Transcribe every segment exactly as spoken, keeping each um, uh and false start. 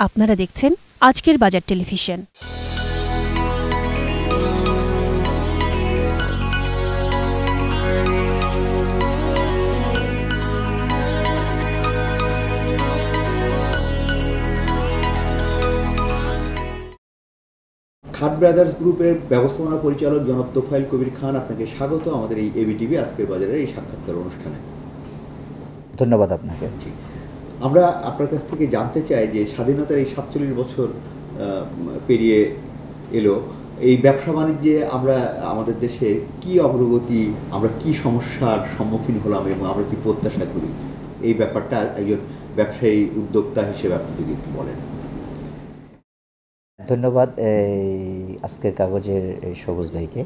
আপনারা দেখছেন আজকের বাজার টেলিভিশন। খান ব্রাদার্স গ্রুপের ব্যবস্থাপনা পরিচালক জনাব তোফায়েল কবির খান, আপনাকে স্বাগত আমাদের এই এবিটিভি আজকের বাজারের এই সাক্ষাৎকার অনুষ্ঠানে। ধন্যবাদ আপনাকে। আমরা আপনার কাছ থেকে জানতে চাই যে স্বাধীনতার এই সাতচল্লিশ বছর পেরিয়ে এলো, এই ব্যবসা বাণিজ্যে আমরা আমাদের দেশে কি অগ্রগতি, আমরা কি সমস্যার সম্মুখীন হলাম এবং আমরা কি প্রত্যাশা করি, এই ব্যাপারটা একজন ব্যবসায়ী উদ্যোক্তা হিসেবে আপনি যদি একটু বলেন। ধন্যবাদ এই আজকের কাগজের সবুজ ভাইকে।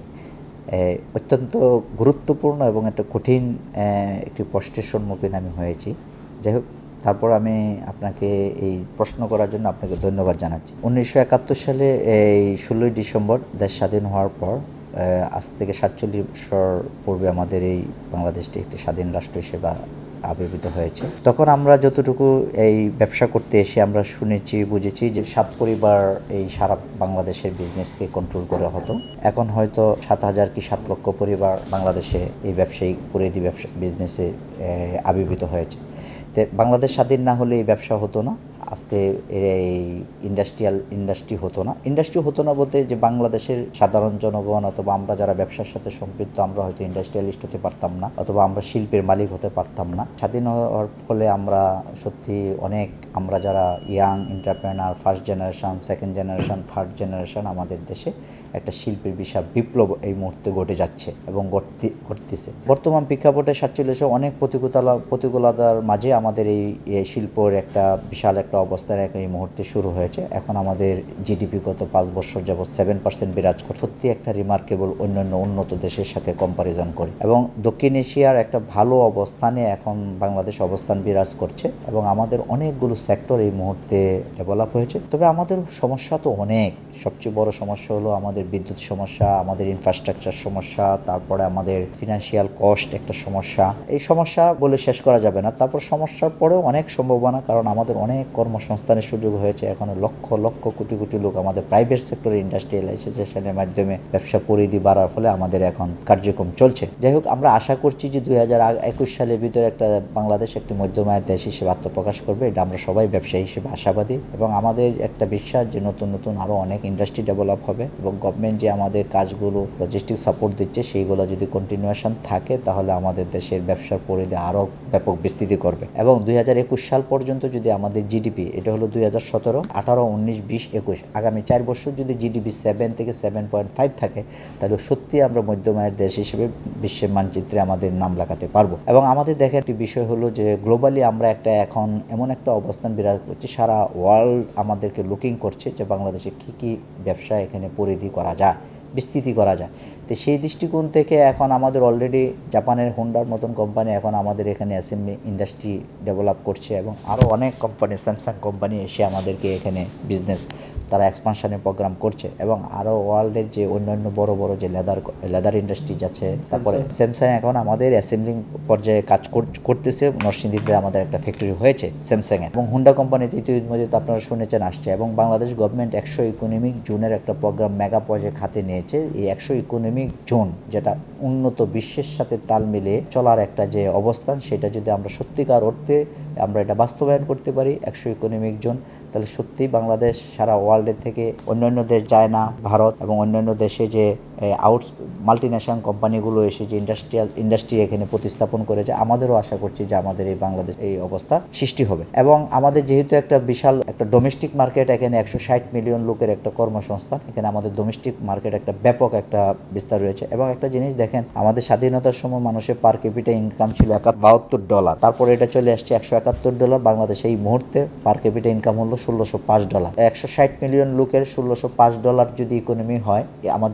অত্যন্ত গুরুত্বপূর্ণ এবং একটা কঠিন একটি প্রশ্নের সম্মুখীন আমি হয়েছি। যাই হোক, তারপর আমি আপনাকে এই প্রশ্ন করার জন্য আপনাকে ধন্যবাদ জানাচ্ছি। উনিশশো একাত্তর সালে এই ষোলোই ডিসেম্বর দেশ স্বাধীন হওয়ার পর আজ থেকে সাতচল্লিশ বছর পূর্বে আমাদের এই বাংলাদেশটি একটি স্বাধীন রাষ্ট্র হিসেবে আবির্ভূত হয়েছে। তখন আমরা যতটুকু এই ব্যবসা করতে এসে আমরা শুনেছি, বুঝেছি যে সাত পরিবার এই সারা বাংলাদেশের বিজনেসকে কন্ট্রোল করে হতো। এখন হয়তো সাত হাজার কি সাত লক্ষ পরিবার বাংলাদেশে এই ব্যবসায়িক পরিধি ব্যবসা বিজনেসে আবির্ভূত হয়েছে। তো বাংলাদেশ স্বাধীন না হলে এই ব্যবসা হতো না, আজকে এই ইন্ডাস্ট্রিয়াল ইন্ডাস্ট্রি হতো না। ইন্ডাস্ট্রি হতো না বলতে যে বাংলাদেশের সাধারণ জনগণ অথবা আমরা যারা ব্যবসার সাথে সম্পৃক্ত আমরা হয়তো ইন্ডাস্ট্রিয়ালিস্ট হতে পারতাম না, অথবা আমরা শিল্পের মালিক হতে পারতাম না। স্বাধীন হওয়ার ফলে আমরা সত্যি অনেক, আমরা যারা young entrepreneur, first generation, second generation, third generation, আমাদের দেশে একটা শিল্পের বিশাল বিপ্লব এই মুহূর্তে ঘটে যাচ্ছে এবং ঘটতেছে। বর্তমান প্রেক্ষাপটে সাতচল্লিশে অনেক প্রতিকূলতা প্রতিকূলতার মাঝে আমাদের এই শিল্পের একটা বিশাল একটা অবস্থান এই মুহূর্তে শুরু হয়েছে। এখন আমাদের জিডিপি গত পাঁচ বছর যাবৎ সেভেন পার্সেন্ট বিরাজ করে, সত্যি একটা রিমার্কেবল অন্যান্য উন্নত দেশের সাথে কম্পারিজন করে, এবং দক্ষিণ এশিয়ার একটা ভালো অবস্থানে এখন বাংলাদেশ অবস্থান বিরাজ করছে এবং আমাদের অনেকগুলো সেক্টর এই মুহূর্তে ডেভেলপ হয়েছে। তবে আমাদের সমস্যা তো অনেক। সবচেয়ে বড় সমস্যা হলো আমাদের বিদ্যুৎ সমস্যা, আমাদের ইনফ্রাস্ট্রাকচার সমস্যা, তারপরে আমাদের ফিনান্সিয়াল কস্ট একটা সমস্যা। এই সমস্যা বলে শেষ করা যাবে না। তারপর সমস্যার পরেও অনেক সম্ভাবনা, কারণ আমাদের অনেক কর্মসংস্থানের সুযোগ হয়েছে। এখন লক্ষ লক্ষ কোটি কোটি লোক আমাদের প্রাইভেট সেক্টরে ইন্ডাস্ট্রিয়ালাইজেশনের মাধ্যমে ব্যবসা পরিধি বাড়ার ফলে আমাদের এখন কার্যক্রম চলছে। যাই হোক, আমরা আশা করছি যে দুই হাজার একুশ সালের ভিতরে একটা বাংলাদেশ একটি মধ্যমায়ের দেশ হিসেবে আত্মপ্রকাশ করবে। এটা আমরা সবাই ব্যবসায়ী হিসেবে আশাবাদী এবং আমাদের একটা বিশ্বাস যে নতুন নতুন আরও অনেক ইন্ডাস্ট্রি ডেভেলপ হবে এবং গভর্নমেন্ট যে আমাদের কাজগুলো লজিস্টিক সাপোর্ট দিচ্ছে সেইগুলো যদি কন্টিনিউশন থাকে তাহলে আমাদের দেশের ব্যবসার পরিধি আরও ব্যাপক বিস্তৃতি করবে। এবং দুই হাজার একুশ সাল পর্যন্ত যদি আমাদের জিডিপি, এটা হলো দুই হাজার সতেরো আঠারো উনিশ বিশ একুশ, আগামী চার বছর যদি জিডিপি সেভেন থেকে সেভেন পয়েন্ট ফাইভ থাকে তাহলে সত্যি আমরা মধ্যমায়ের দেশ হিসেবে বিশ্বের মানচিত্রে আমাদের নাম লেখাতে পারবো। এবং আমাদের দেখার একটি বিষয় হলো যে গ্লোবালি আমরা একটা এখন এমন একটা অবস্থান বিরাজ করছি, সারা ওয়ার্ল্ড আমাদেরকে লুকিং করছে যে বাংলাদেশে কী কী ব্যবসা এখানে পরিধি করা যায়, বিস্তৃতি করা যায়। তো সেই দৃষ্টিকোণ থেকে এখন আমাদের অলরেডি জাপানের হোন্ডার মতন কোম্পানি এখন আমাদের এখানে অ্যাসেম্বলি ইন্ডাস্ট্রি ডেভেলপ করছে এবং আরও অনেক কোম্পানি, স্যামসাং কোম্পানি এসে আমাদেরকে এখানে বিজনেস তারা এক্সপানশনের প্রোগ্রাম করছে এবং আরও ওয়ার্ল্ডের যে অন্যান্য বড় বড় যে লেদার লেদার ইন্ডাস্ট্রিজ আছে, তারপরে স্যামসাং এখন আমাদের অ্যাসেম্বলিং পর্যায়ে কাজ করতেছে। নরসিংদীতে আমাদের একটা ফ্যাক্টরি হয়েছে স্যামসাংয়ের, এবং হোন্ডা কোম্পানিতে ইতিমধ্যে তো আপনারা শুনেছেন আসছে। এবং বাংলাদেশ গভর্নমেন্ট একশো ইকোনমিক জোনের একটা প্রোগ্রাম মেগা প্রজেক্ট হাতে নিয়েছে। এই একশো ইকোনমিক জোন যেটা উন্নত বিশ্বের সাথে তাল মিলিয়ে চলার একটা যে অবস্থান, সেটা যদি আমরা সত্যিকার অর্থে আমরা এটা বাস্তবায়ন করতে পারি একশো ইকোনমিক জোন, তাহলে সত্যিই বাংলাদেশ সারা ওয়ার্ল্ডের থেকে অন্যান্য দেশ, চায়না, ভারত এবং অন্যান্য দেশে যে আউট মাল্টিন্যাশনাল কোম্পানিগুলো এসে যে ইন্ডাস্ট্রিয়াল ইন্ডাস্ট্রি এখানে প্রতিস্থাপন করেছে, আমাদেরও আশা করছি যে আমাদের এই বাংলাদেশ এই অবস্থা সৃষ্টি হবে। এবং আমাদের যেহেতু একটা বিশাল একটা ডোমেস্টিক মার্কেট, এখানে একশো ষাট মিলিয়ন লোকের একটা কর্মসংস্থান, এখানে আমাদের ডোমেস্টিক মার্কেট একটা ব্যাপক একটা বিস্তার রয়েছে। এবং একটা জিনিস দেখেন, আমাদের স্বাধীনতার সময় মানুষের পার ক্যাপিটা ইনকাম ছিল বাহাত্তর ডলার, তারপরে এটা চলে আসছে একশো একাত্তর ডলার। বাংলাদেশে এই মুহূর্তে পার ক্যাপিটা ইনকাম হলো ষোলোশো পাঁচ ডলার। একশো ষাট মিলিয়ন লোকের ষোলোশো পাঁচ ডলার যদি ইকোনমি হয়, আমাদের ইকোনমি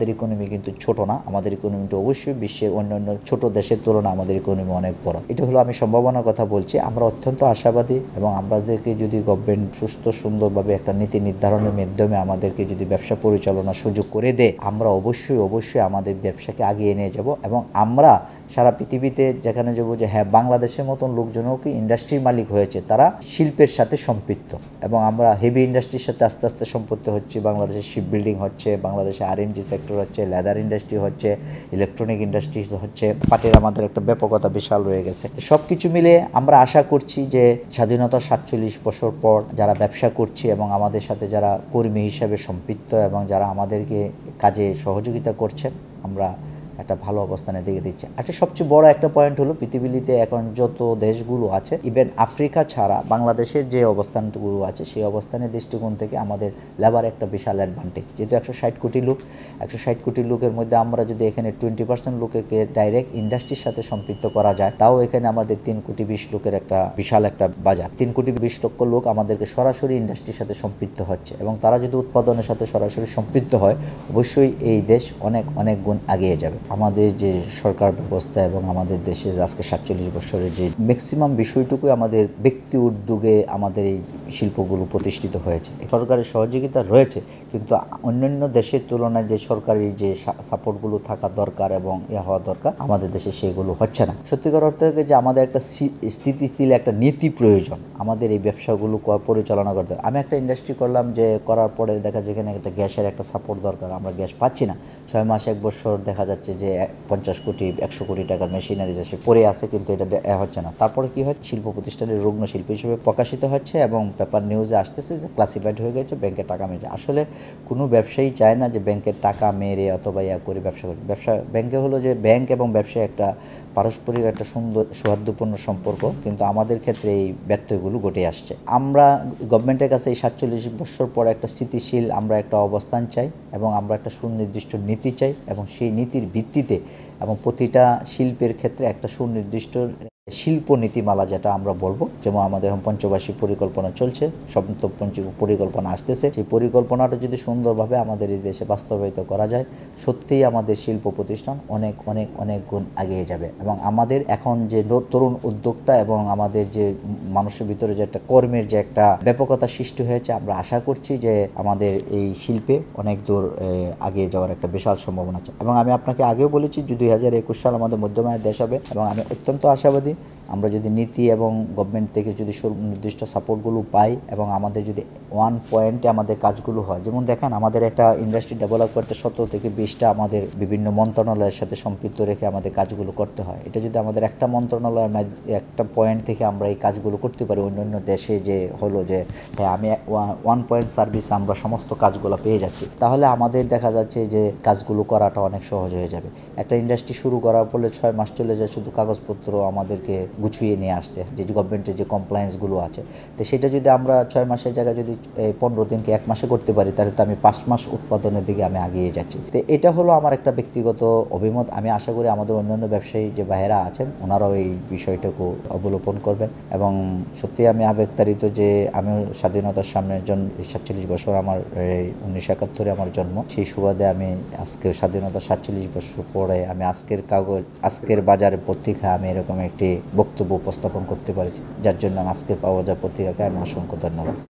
কিন্তু ছোট না, আমাদের ইকোনমিটা অবশ্যই বিশ্বের অন্যান্য ছোট দেশের তুলনায় আমাদের ইকোনমি অনেক বড়। এটা হলো আমি সম্ভাবনার কথা বলছি। আমরা অত্যন্ত আশাবাদী এবং আমাদেরকে যদি গভর্নমেন্ট সুস্থ সুন্দরভাবে একটা নীতি নির্ধারণের মাধ্যমে আমাদেরকে যদি ব্যবসা পরিচালনার সুযোগ করে দেয়, আমরা অবশ্যই অবশ্যই আমাদের ব্যবসাকে আগিয়ে নিয়ে যাব এবং আমরা সারা পৃথিবীতে যেখানে যাবো যে হ্যাঁ বাংলাদেশের মতন লোকজনও কি ইন্ডাস্ট্রির মালিক হয়েছে, তারা শিল্পের সাথে সম্পৃক্ত এবং আমরা হেভি ইন্ডাস্ট্রির সাথে আস্তে আস্তে সম্পৃক্ত হচ্ছি। বাংলাদেশের শিপ বিল্ডিং হচ্ছে, বাংলাদেশে আর এম জি সেক্টর হচ্ছে, লেদার ইন্ডাস্ট্রি হচ্ছে, ইলেকট্রনিক ইন্ডাস্ট্রি হচ্ছে, পাটের আমাদের একটা ব্যাপকতা বিশাল রয়ে গেছে। সব কিছু মিলে আমরা আশা করছি যে স্বাধীনতার সাতচল্লিশ বছর পর যারা ব্যবসা করছি এবং আমাদের সাথে যারা কর্মী হিসেবে সম্পৃক্ত এবং যারা আমাদেরকে কাজে সহযোগিতা করছেন, আমরা একটা ভালো অবস্থানে দিকে দিচ্ছে। একটা সবচেয়ে বড় একটা পয়েন্ট হলো পৃথিবীতে এখন যত দেশগুলো আছে, ইভেন আফ্রিকা ছাড়া বাংলাদেশের যে অবস্থানগুলো আছে সেই অবস্থানের দৃষ্টিকোণ থেকে আমাদের লেবার একটা বিশাল অ্যাডভান্টেজ। যেহেতু একশো ষাট কোটি লোক, একশো ষাট কোটি লোকের মধ্যে আমরা যদি এখানে টোয়েন্টি পার্সেন্ট লোককে ডাইরেক্ট ইন্ডাস্ট্রির সাথে সম্পৃক্ত করা যায়, তাও এখানে আমাদের তিন কোটি বিশ লোকের একটা বিশাল একটা বাজার। তিন কোটি বিশ লক্ষ লোক আমাদেরকে সরাসরি ইন্ডাস্ট্রির সাথে সম্পৃক্ত হচ্ছে এবং তারা যদি উৎপাদনের সাথে সরাসরি সম্পৃক্ত হয়, অবশ্যই এই দেশ অনেক অনেক গুণ এগিয়ে যাবে। আমাদের যে সরকার ব্যবস্থা এবং আমাদের দেশে আজকে সাতচল্লিশ বছরের যে ম্যাক্সিমাম বিষয়টুকু আমাদের ব্যক্তি উদ্যোগে আমাদের এই শিল্পগুলো প্রতিষ্ঠিত হয়েছে। সরকারের সহযোগিতা রয়েছে, কিন্তু অন্যান্য দেশের তুলনায় যে সরকারি যে সাপোর্টগুলো থাকা দরকার এবং এ হওয়া দরকার, আমাদের দেশে সেগুলো হচ্ছে না। সত্যিকার অর্থে যে আমাদের একটা স্থিতিশীল একটা নীতি প্রয়োজন আমাদের এই ব্যবসাগুলো পরিচালনা করতে। আমি একটা ইন্ডাস্ট্রি করলাম, যে করার পরে দেখা যায় এখানে একটা গ্যাসের একটা সাপোর্ট দরকার, আমরা গ্যাস পাচ্ছি না। ছয় মাস এক বছর দেখা যাচ্ছে যে পঞ্চাশ কোটি একশো কোটি টাকার মেশিনারি এসে পড়ে আছে, কিন্তু এটা হচ্ছে না। তারপরে কি হয়, শিল্প প্রতিষ্ঠানের রুগ্ন শিল্প হিসেবে প্রকাশিত হচ্ছে এবং পেপার নিউজে আসতেছে যে ক্লাসিফাইড হয়ে গেছে, ব্যাংকে টাকা মেরে। আসলে কোনো ব্যবসায়ী চায় না যে ব্যাংকের টাকা মেরে অথবা ইয়া করে ব্যবসা করে। ব্যবসা ব্যাংকে হলো যে ব্যাংক এবং ব্যবসায় একটা পারস্পরিক একটা সুন্দর সৌহার্দ্যপূর্ণ সম্পর্ক, কিন্তু আমাদের ক্ষেত্রে এই ব্যত্যয়গুলো ঘটে আসছে। আমরা গভর্নমেন্টের কাছে এই সাতচল্লিশ বছর পর একটা স্থিতিশীল আমরা একটা অবস্থান চাই এবং আমরা একটা সুনির্দিষ্ট নীতি চাই এবং সেই নীতির ভিত্তিতে এবং প্রতিটা শিল্পের ক্ষেত্রে একটা সুনির্দিষ্ট শিল্প নীতিমালা যেটা আমরা বলবো, যেমন আমাদের এখন পঞ্চবার্ষিক পরিকল্পনা চলছে, সপ্তম পঞ্চ পরিকল্পনা আসতেছে। সেই পরিকল্পনাটা যদি সুন্দরভাবে আমাদের এই দেশে বাস্তবায়িত করা যায়, সত্যিই আমাদের শিল্প প্রতিষ্ঠান অনেক অনেক অনেক গুণ এগিয়ে যাবে এবং আমাদের এখন যে তরুণ উদ্যোক্তা এবং আমাদের যে মানুষের ভিতরে যে একটা কর্মের যে একটা ব্যাপকতা সৃষ্টি হয়েছে, আমরা আশা করছি যে আমাদের এই শিল্পে অনেক দূর এগিয়ে যাওয়ার একটা বিশাল সম্ভাবনা আছে। এবং আমি আপনাকে আগেও বলেছি যে দুই হাজার একুশ সাল আমাদের মধ্যমায়ের দেশ হবে এবং আমি অত্যন্ত আশাবাদী আমরা যদি নীতি এবং গভর্নমেন্ট থেকে যদি নির্দিষ্ট সাপোর্টগুলো পাই এবং আমাদের যদি ওয়ান পয়েন্টে আমাদের কাজগুলো হয়, যেমন দেখেন আমাদের একটা ইন্ডাস্ট্রি ডেভেলপ করতে সতেরো থেকে বিশটা আমাদের বিভিন্ন মন্ত্রণালয়ের সাথে সম্পৃক্ত রেখে আমাদের কাজগুলো করতে হয়। এটা যদি আমাদের একটা মন্ত্রণালয়ের একটা পয়েন্ট থেকে আমরা এই কাজগুলো করতে পারি, অন্য অন্য দেশে যে হলো যে আমি ওয়ান পয়েন্ট সার্ভিস আমরা সমস্ত কাজগুলো পেয়ে যাচ্ছি, তাহলে আমাদের দেখা যাচ্ছে যে কাজগুলো করাটা অনেক সহজ হয়ে যাবে। একটা ইন্ডাস্ট্রি শুরু করার ফলে ছয় মাস চলে যায় শুধু কাগজপত্র আমাদেরকে গুছিয়ে নিয়ে আসতে, যে গভর্নমেন্টের যে কমপ্লায়েন্সগুলো আছে, তো সেটা যদি আমরা ছয় মাসের জায়গায় যদি পনেরো দিনকে এক মাসে করতে পারি, তাহলে তো আমি পাঁচ মাস উৎপাদনের দিকে আমি এগিয়ে যাচ্ছি। তো এটা হলো আমার একটা ব্যক্তিগত অভিমত। আমি আশা করি আমাদের অন্যান্য ব্যবসায়ী যে ভাইয়েরা আছেন ওনারাও এই বিষয়টাকে অবলোকন করবেন এবং সত্যি আমি আবেগতাড়িত যে আমিও স্বাধীনতার সামনে জন সাতচল্লিশ বছর আমার উনিশশো একাত্তরে আমার জন্ম, সেই সুবাদে আমি আজকে স্বাধীনতা সাতচল্লিশ বছর পরে আমি আজকের কাগজ আজকের বাজারে পত্রিকায় আমি এরকম একটি বক্তব্য উপস্থাপন করতে পারছি, যার জন্য আজকের পাওয়া যায় পত্রিকাকে আমি অসংখ্য ধন্যবাদ।